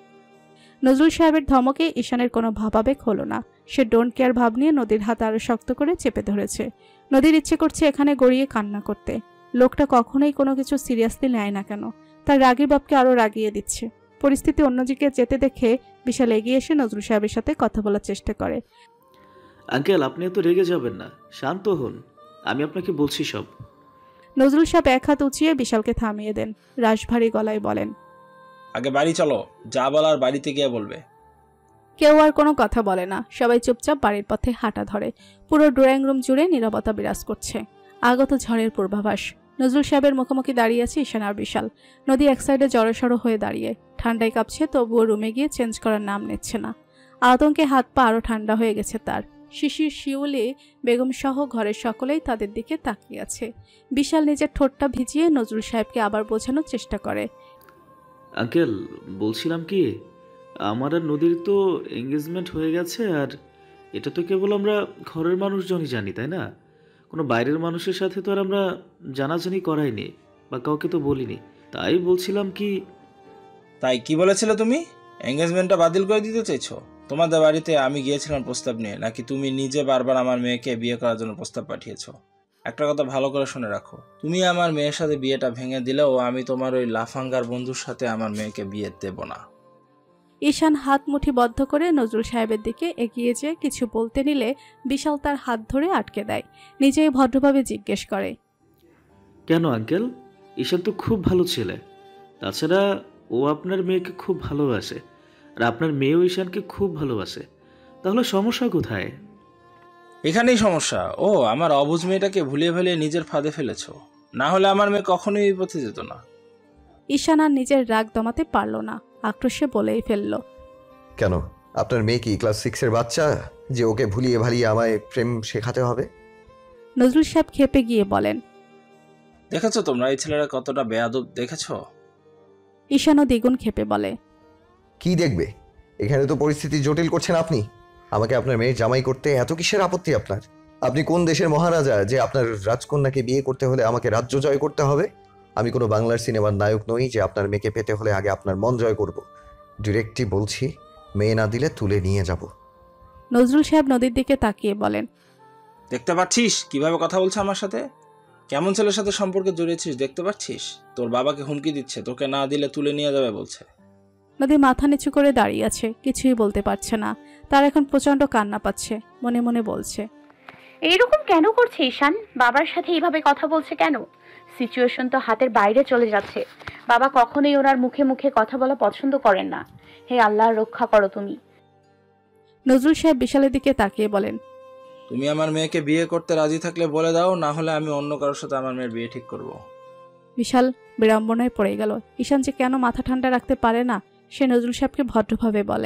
নজরুল সাহেবের ধমকে ঈশানের কোনো ভাবাবেগ হলো না। সে ডোন্ট কেয়ার ভাব নিয়ে নদীর হাত আরো শক্ত করে চেপে ধরেছে। নদীর ইচ্ছে করছে এখানে গড়িয়ে কান্না করতে। লোকটা কখনোই কোনো কিছু সিরিয়াসলি নেয় না কেন? তার রাগী বাপকে আরো রাগিয়ে দিচ্ছে। পরিস্থিতি অন্যদিকে যেতে দেখে বিশাল এগিয়ে এসে নজরুল সাহেবের সাথে কথা বলার চেষ্টা করে। আঙ্কেল, আপনি এত রেগে যাবেন না, শান্ত হন, আমি আপনাকে বলছি সব। নজরুল সাহেব এক হাত উঁচিয়ে বিশালকে থামিয়ে দেন। রাশভারী গলায় বলেন, আগে বাড়ি চলো, যা বলার বাড়িতে গিয়ে বলবে। কেউ আর কোনো কথা বলে না। সবাই চুপচাপ বাড়ির পথে হাঁটা ধরে। পুরো ড্রয়িং রুম জুড়ে নীরবতা বিরাজ করছে। আগত ঝড়ের পূর্বাভাস। নজরুল সাহেবের মুখোমুখি দাঁড়িয়ে আছে ঈশান আর বিশাল। নদী এক সাইডে জড়সড় হয়ে দাঁড়িয়ে ঠান্ডায় কাঁপছে, তবুও রুমে গিয়ে চেঞ্জ করার নাম নিচ্ছে না। আতঙ্কে হাত পা আরো ঠান্ডা হয়ে গেছে তার। শিশির, শিউলি বেগম সহ ঘরের সকলেই তাদের দিকে তাকিয়ে আছে। বিশাল নিজের ঠোঁটটা ভিজিয়ে নজরুল সাহেবকে আবার বোঝানোর চেষ্টা করে। আঙ্কেল, বলছিলাম কি, আমার আর নদীর তো এঙ্গেজমেন্ট হয়ে গেছে, আর এটা তো কেবল আমরা ঘরের মানুষজনই জানি, তাই না? কোনো বাইরের মানুষের সাথে তো আর আমরা জানাজানি করাইনি বা কাউকে তো বলিনি। তাই বলছিলাম কি। তাই কি বলেছিলে তুমি? এঙ্গেজমেন্টটা বাতিল করে দিতে চাইছো? তোমাদের বাড়িতে আমি গিয়েছিলাম প্রস্তাব নিয়ে, নাকি তুমি নিজে বারবার আমার মেয়েকে বিয়ে করার জন্য প্রস্তাব পাঠিয়েছো? একটা কথা ভালো করে শুনে রাখো, তুমি আমার মেয়ের সাথে বিয়েটা ভেঙে দিলেও আমি তোমার ওই লাফাঙ্গার বন্ধুর সাথে আমার মেয়েকে বিয়ে দেব না। ঈশান হাত মুঠি বদ্ধ করে নজরুল সাহেবের দিকে এগিয়ে যেয়ে কিছু বলতে নিলে বিশাল তার হাত ধরে আটকে দেয়। নিজেই ভদ্রভাবে জিজ্ঞেস করে, কেন আঙ্কেল? ঈশান তো খুব ভালো ছেলে। তাছাড়া ও আপনার মেয়েকে খুব ভালোবাসে, আর আপনার মেয়েও ঈশানকে খুব ভালোবাসে। তাহলে সমস্যা কোথায়? এখানেই সমস্যা। ও আমার অবুঝ মেয়েটাকে ভুলিয়ে ভুলিয়ে নিজের ফাঁদে ফেলেছ। না হলে আমার মেয়ে কখনোই এই পথে যেত না। ঈশান আর নিজের রাগ দমাতে পারল না, আক্রোশে বলেই ফেলল, কেন? আপনার মেয়ে কি ক্লাস 6-এর বাচ্চা যে ওকে ভুলিয়ে ভালিয়ে আমায় প্রেম শেখাতে হবে? নজরুল সাহেব খেপে গিয়ে বলেন, দেখেছো তোমরা এই ছেলেরা কতটা বেয়াদব দেখেছো? ঈশানও দ্বিগুণ খেপে বলে, কি দেখবে? এখানে তো পরিস্থিতি জটিল করছেন আপনি। আমাকে আপনার মেয়ের জামাই করতে এত কিসের আপত্তি আপনার? আপনি কোন দেশের মহারাজা যে আপনার রাজকন্যাকে বিয়ে করতে হলে আমাকে রাজ্য জয় করতে হবে? আমি কোনো বাংলার সিনেমার নায়ক নই যে আপনার মেয়েকে পেতে হলে আগে আপনার মন জয় করব। ডিরেক্টলি বলছি, মেয়ে না দিলে তুলে নিয়ে যাব। নজরুল সাহেব নদীর দিকে তাকিয়ে বলেন, দেখতে পাচ্ছিস কিভাবে কথা বলছে আমার সাথে? কেমন ছেলের সাথে সম্পর্কে জড়িয়েছিস দেখতে পাচ্ছিস? তোর বাবাকে হুমকি দিচ্ছে, তোকে না দিলে তুলে নিয়ে যাবে বলছে। নদী মাথা নিচু করে দাঁড়িয়ে আছে, কিছুই বলতে পারছে না। তার এখন প্রচন্ড কান্না পাচ্ছে, মনে মনে বলছে, এইরকম কেন করছে ঈশান? বাবার সাথে এইভাবে কথা বলছে কেন? সিচুয়েশন তো হাতের বাইরে চলে যাচ্ছে। বাবা কখনোই ওনার মুখে মুখে কথা বলা পছন্দ করেন না। হে আল্লাহ, রক্ষা করো তুমি। নজরুল সাহেব বিশালের দিকে তাকিয়ে বলেন, তুমি আমার মেয়েকে বিয়ে করতে রাজি থাকলে বলে দাও, না হলে আমি অন্য কারোর সাথে আমার মেয়ের বিয়ে ঠিক করব। বিশাল বিড়ম্বনায় পড়ে গেল। ঈশান যে কেন মাথা ঠান্ডা রাখতে পারে না, সে নজরুল সাহেবকে ভদ্রভাবে বলে,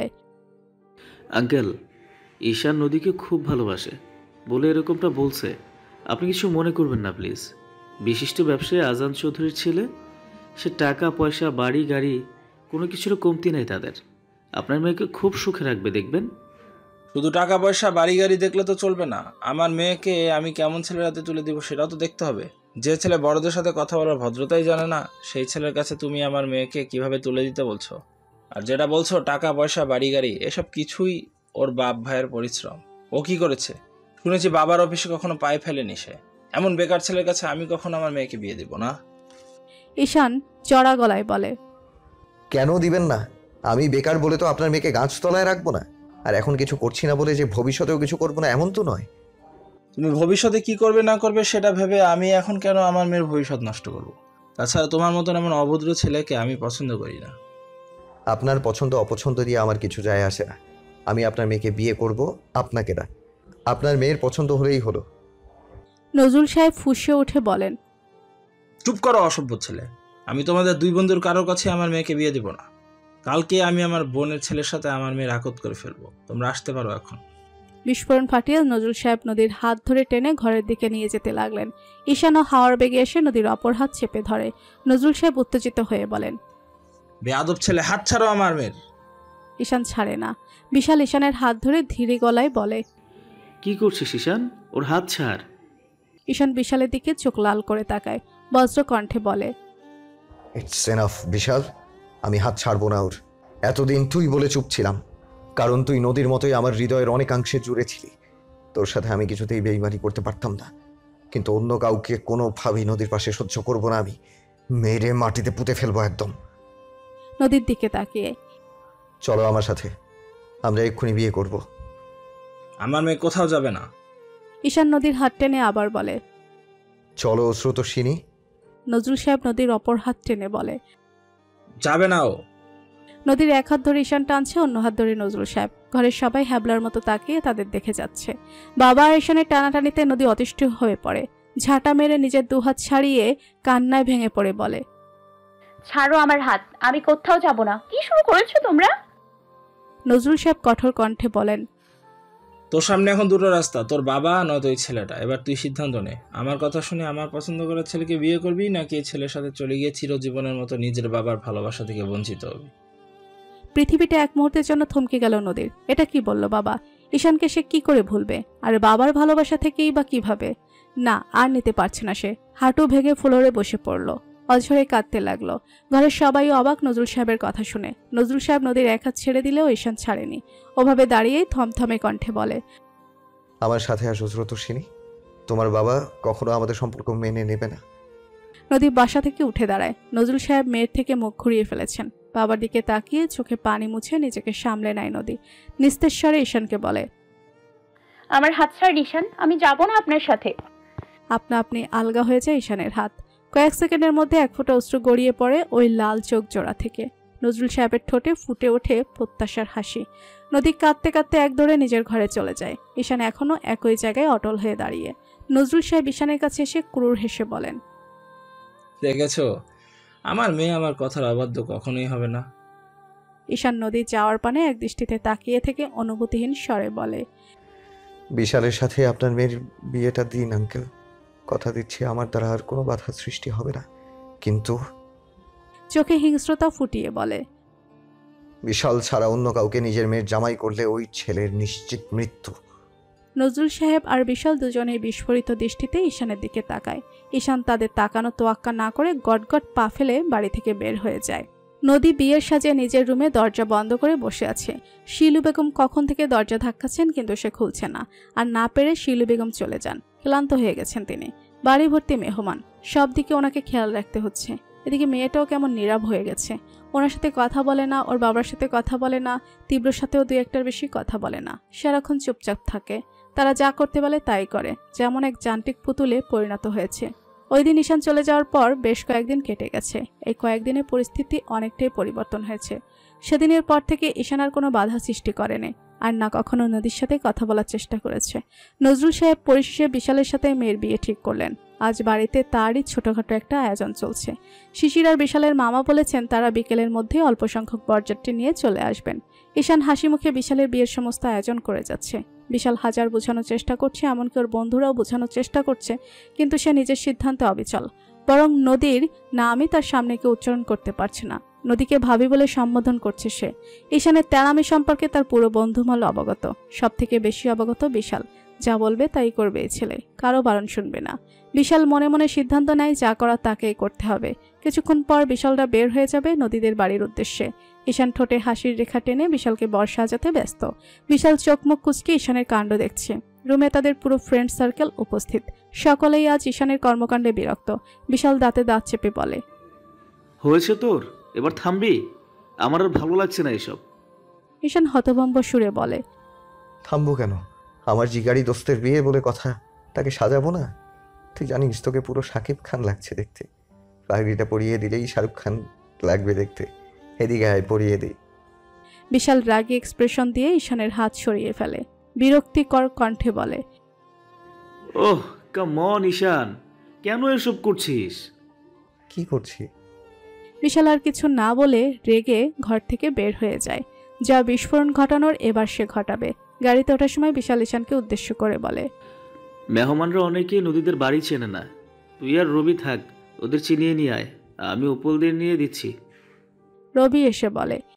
আঙ্কেল, ঈশান নদীকে খুব ভালোবাসে বলে এরকমটা বলছে। আপনি কিছু মনে করবেন না প্লিজ। বিশিষ্ট ব্যবসায়ী আজান চৌধুরীর ছেলে, সে টাকা পয়সা বাড়ি গাড়ি কোনো কিছুর কমতি নেই তাদের। আপনার মেয়েকে খুব সুখে রাখবে, দেখবেন। শুধু টাকা পয়সা বাড়ি গাড়ি দেখলে তো চলবে না, আমার মেয়েকে আমি কেমন ছেলের হাতে তুলে দিব সেটাও তো দেখতে হবে। যে ছেলে বড়দের সাথে কথা বলার ভদ্রতাই জানে না, সেই ছেলের কাছে তুমি আমার মেয়েকে কিভাবে তুলে দিতে বলছো? আর যেটা বলছো টাকা পয়সা বাড়ি গাড়ি, এসব কিছুই ওর বাপ ভাইয়ের পরিশ্রম। ও কি করেছে? শুনেছি বাবার অফিসে কখনো পায়ে ফেলেনি সে। এমন বেকার ছেলের কাছে আমি কখনো আমার মেয়েকে বিয়ে দিব না। ঈশান চড়া গলায় বলে, কেন দিবেন না? আমি বেকার বলে তো আপনার মেয়েকে গাছতলায় রাখবো না। আর এখন কিছু করছি না বলে যে ভবিষ্যতেও কিছু করবো না এমন তো নয়। তুমি ভবিষ্যতে কি করবে না করবে সেটা ভেবে আমি এখন কেন আমার মেয়ের ভবিষ্যৎ নষ্ট করব? তাছাড়া তোমার মতন এমন অভদ্র ছেলেকে আমি পছন্দ করি না। আপনার পছন্দ অপছন্দ দিয়ে আমার কিছু যায় আসে না। আমি আপনার মেয়েকে বিয়ে করব, আপনাকে না। আপনার মেয়ের পছন্দ হলেই হলো। নজরুল সাহেব ফুঁসে উঠে বলেন, চুপ করো অসভ্য ছেলে। আমি তোমাদের দুই বন্ধুর কারোর কাছে আমার মেয়েকে বিয়ে দিব না। কালকে আমি আমার বোনের ছেলের সাথে আমার মেয়ের আকত করে ফেলবো। তোমরা আসতে পারো এখন। বিস্ফোরণ ফাটিয়ে নজরুল সাহেব নদীর হাত ধরে টেনে ঘরের দিকে নিয়ে যেতে লাগলেন। ঈশানও হাওয়ার বেগে এসে নদীর অপর হাত চেপে ধরে। নজরুল সাহেব উত্তেজিত হয়ে বলেন, বেয়াদব ছেলে, হাত ছাড়ো আমার মেয়ের। ঈশান ছাড়ে না। বিশাল ঈশানের হাত ধরে ধীরে গলায় বলে, কি করছিস ঈশান? ওর হাত ছাড়। ঈশান বিশালের দিকে চোখ লাল করে তাকায়, বজ্র কণ্ঠে বলে, ইটস এনাফ বিশাল, আমি হাত ছাড়বো না ওর। এতদিন তুই বলে চুপ ছিলাম, কারণ তুই নদীর মতোই আমার হৃদয়ের অনেকাংশে জুড়ে ছিলি। তোর সাথে আমি কিছুতেই বেইমানি করতে পারতাম না, কিন্তু অন্য কাউকে কোনোভাবেই নদীর পাশে সহ্য করবো না। আমি মেরে মাটিতে পুঁতে ফেলবো একদম। নদীর দিকে তাকিয়ে, চলো আমার সাথে, আমরা এক্ষুনি বিয়ে করব। আমার মেয়ে কোথাও যাবে না। ঈশান নদীর হাত টেনে আবার বলে, চলো স্রোতস্বিনী। নজরুল সাহেব নদীর অপর হাত টেনে বলে, যাবে না ও। নদীর এক হাত ধরে ঈশান টানছে, অন্য হাত ধরে নজরুল সাহেব। ঘরের সবাই হ্যাবলার মতো তাকিয়ে তাদের দেখে যাচ্ছে। বাবা আর ঈশানের টানাটানিতে নদী অতিষ্ঠ হয়ে পড়ে। ঝাঁটা মেরে নিজের দুহাত ছাড়িয়ে কান্নায় ভেঙে পড়ে বলে, ছাড়ো আমার হাত, আমি কোথাও যাব না। কি শুরু করেছো তোমরা? নজরুল সাহেব কঠোর কণ্ঠে বলেন, তোর সামনে এখন দুটো রাস্তা, তোর বাবা নয়তো ওই ছেলেটা। এবার তুই সিদ্ধান্ত নে। আমার কথা শুনে আমার পছন্দ করার ছেলেকে বিয়ে করবি, নাকি এই ছেলের সাথে চলে গিয়ে চিরজীবনের মতো নিজের বাবার ভালোবাসা থেকে বঞ্চিত হবি? পৃথিবীটা এক মুহূর্তের জন্য থমকে গেল নদীর। এটা কি বলল বাবা? ঈশানকে সে কি করে ভুলবে? আর বাবার ভালোবাসা থেকেই বা কিভাবে? না, আর নিতে পারছে না সে। হাঁটু ভেঙে ফ্লোরে বসে পড়ল, অঝরে কাঁদতে লাগলো। ঘরের সবাই অবাক নজরুল সাহেবের কথা শুনে। নজরুল সাহেব নদীর এক হাত ছেড়ে দিলেও ঈশান ছাড়েনি। ওভাবে দাঁড়িয়েই থমথমে কণ্ঠে বলে, আমার সাথে আসো স্রোতস্বিনী। তোমার বাবা কখনো আমাদের সম্পর্ক মেনে নেবে না। নদী বাসা থেকে উঠে দাঁড়ায়। নজরুল সাহেব মেয়ের থেকে মুখ ঘুরিয়ে ফেলেছেন। বাবার দিকে তাকিয়ে চোখে পানি মুছে নিজেকে সামলে নেয় নদী। নিস্তেশ্বরে ঈশানকে বলে, আমার হাত ছাড় ঈশান, আমি যাব না আপনার সাথে। আপনা আপনি আলগা হয়ে যায় ঈশানের হাত। কয়েক সেকেন্ডের মধ্যে এক ফোঁটা অশ্রু গড়িয়ে পড়ে ওই লাল চোখ জোড়া থেকে। নজরুল সাহেবের ঠোঁটে ফুটে ওঠে প্রত্যাশার হাসি। নদী কাঁদতে কাঁদতে এক দৌড়ে নিজের ঘরে চলে যায়। ঈশান এখনো একই জায়গায় অটল হয়ে দাঁড়িয়ে। নজরুল সাহেব ঈশানের কাছে এসে ক্রুর হেসে বলেন, দেখেছো, আমার মেয়ে আমার কথার অবাধ্য কখনোই হবে না। ঈশান নদী যাওয়ার পানে এক দৃষ্টিতে তাকিয়ে থেকে অনুভূতিহীন স্বরে বলে, বিশালের সাথে আপনার মেয়ের বিয়েটা দিন আঙ্কেল। কথা দিচ্ছি আমার দ্বারা আর কোনো বাধা সৃষ্টি হবে না। কিন্তু চোখে হিংস্রতা ফুটিয়ে বলে, বিশাল ছাড়া অন্য কাউকে নিজের মেয়ের জামাই করলে ওই ছেলের নিশ্চিত মৃত্যু। নজরুল সাহেব আর বিশাল দুজনের বিস্ফোরিত দৃষ্টিতে ঈশানের দিকে তাকায়। ঈশান তাদের তাকানো তোয়াক্কা না করে গটগট পা ফেলে বাড়ি থেকে বের হয়ে যায়। নদী বিয়ের সাজে নিজের রুমে দরজা বন্ধ করে বসে আছে। শিলু বেগম কখন থেকে দরজা ধাক্কাচ্ছেন কিন্তু সে খুলছে না। আর না পেরে শিলু বেগম চলে যান। ক্লান্ত হয়ে গেছেন তিনি। বাড়ি ভর্তি মেহমান, সব দিকে ওনাকে খেয়াল রাখতে হচ্ছে। এদিকে মেয়েটাও কেমন নীরব হয়ে গেছে। ওনার সাথে কথা বলে না, ওর বাবার সাথে কথা বলে না, তীব্রর সাথেও 2-1টার বেশি কথা বলে না। সারাক্ষণ চুপচাপ থাকে। তারা যা করতে বলে তাই করে, যেমন এক যান্ত্রিক পুতুলে পরিণত হয়েছে। ওই দিন ঈশান চলে যাওয়ার পর বেশ কয়েকদিন কেটে গেছে। এই কয়েকদিনে পরিস্থিতি অনেকটাই পরিবর্তন হয়েছে। সেদিনের পর থেকে ঈশান আর কোনো বাধা সৃষ্টি করেনি, আর না কখনো নদীর সাথে কথা বলার চেষ্টা করেছে। নজরুল সাহেব পরিশেষে বিশালের সাথে মেয়ের বিয়ে ঠিক করলেন। আজ বাড়িতে তারই ছোটখাটো একটা আয়োজন চলছে। শিশির আর বিশালের মামা বলেছেন তারা বিকেলের মধ্যে অল্প সংখ্যক বরযাত্রী নিয়ে চলে আসবেন। ঈশান হাসি মুখে বিশালের বিয়ের সমস্ত আয়োজন করে যাচ্ছে। বিশাল হাজার বোঝানোর চেষ্টা করছে, এমনকি ওর বন্ধুরাও বোঝানোর চেষ্টা করছে, কিন্তু সে নিজের সিদ্ধান্তে অবিচল। বরং নদীর নামই তার সামনে কেউ উচ্চারণ করতে পারছে না। নদীকে ভাবি বলে সম্বোধন করছে সে। ঈশানের তেড়ামি সম্পর্কে তার পুরো বন্ধুমহল অবগত। সব থেকে বেশি অবগত বিশাল। যা বলবে তাই করবে এই ছেলে, কারো বারণ শুনবে না। বিশাল মনে মনে সিদ্ধান্ত নেয় যা করার তাকেই করতে হবে। কিছুক্ষণ পর বিশালরা বের হয়ে যাবে নদীদের বাড়ির উদ্দেশ্যে। ঈশান ঠোঁটে হাসির রেখা টেনে বিশালকে বর সাজাতে ব্যস্ত। বিশাল চোখ মুখ কুঁচকে ঈশানের কাণ্ড দেখছে। রুমে তাদের পুরো ফ্রেন্ড সার্কেল উপস্থিত। সকলেই আজ ঈশানের কর্মকাণ্ডে বিরক্ত। বিশাল দাঁতে দাঁত চেপে বলে, হয়েছে তোর, এবার থামবি? আমার আর ভালো লাগছে না এসব। ঈশান হতভম্ব সুরে বলে, থামবো কেন? আমার জিগারি দোস্তের বিয়ে বলে কথা, তাকে সাজাবো না? তুই জানিস তোকে পুরো শাকিব খান লাগছে দেখতে। পাগড়িটা পরিয়ে দিলেই শাহরুখ খান লাগবে দেখতে। এদিকে আয়, পরিয়ে দিই। বিশাল রাগী এক্সপ্রেশন দিয়ে ঈশানের হাত সরিয়ে ফেলে। বিরক্তিকর কণ্ঠে বলে, ওহ কাম অন ঈশান, কেন এসব করছিস? কি করছি? বিশাল আর কিছু না বলে রেগে ঘর থেকে বের হয়ে যায়। যা বিস্ফোরণ ঘটানোর এবার সে ঘটাবে। গাড়িতে ওঠার সময় বিশাল ঈশানকে উদ্দেশ্য করে বলে, মেহমানরা অনেকেই নদীদের বাড়ি চেনে না। তুই আর রবি থাক, ওদের চিনিয়ে নিয়ে আয়, আমি উপলদের নিয়ে দিচ্ছি। রবি এসে বলে,